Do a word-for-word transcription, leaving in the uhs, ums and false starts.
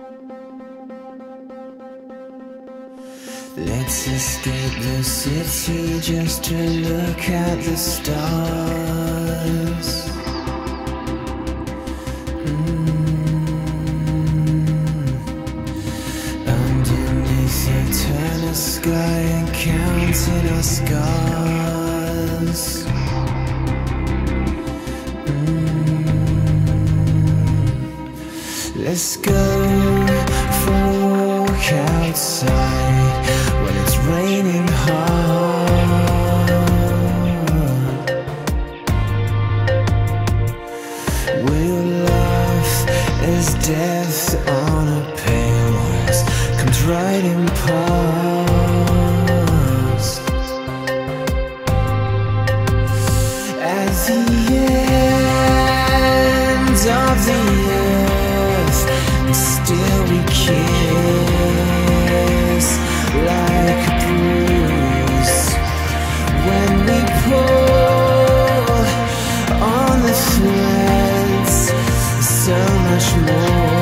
Let's escape the city just to look at the stars. Underneath the eternal sky and counting our scars. mm. Let's go for a walk outside when it's raining hard. We'll laugh as death on a pale horse comes riding past. At the end of the earth, and still we kiss like a bruise. When we pull on the threads, so much more.